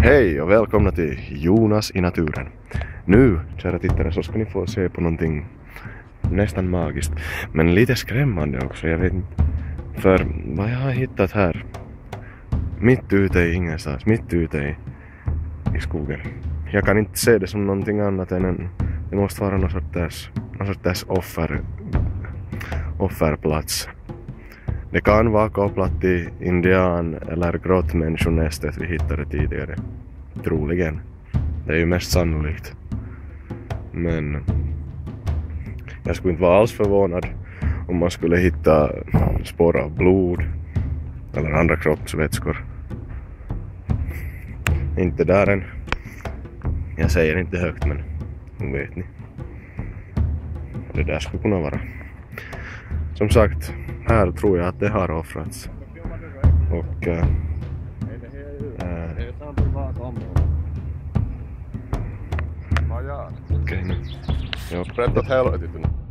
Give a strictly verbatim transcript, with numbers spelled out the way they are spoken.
Hej och välkomna till Jonas i naturen. Nu, kära tittare, så ska ni få se på någonting nästan magiskt, men lite skrämmande också. Jag vet inte, för vad jag har hittat här mitt ute i ingenstans, mitt ute i, i skogen. Jag kan inte se det som någonting annat än en, det måste vara någon sorts, någon sorts offer, offerplats. Det kan vara kopplat till indian eller grottmänniskonästet vi hittade tidigare. Troligen. Det är ju mest sannolikt. Men jag skulle inte vara alls förvånad om man skulle hitta spår av blod eller andra kroppsvätskor. Inte där än. Jag säger inte högt, men nu vet ni. Det där skulle kunna vara. Som sagt, här tror jag att det har offrats. Och äh, äh, okej nu. Sprättat helvetit.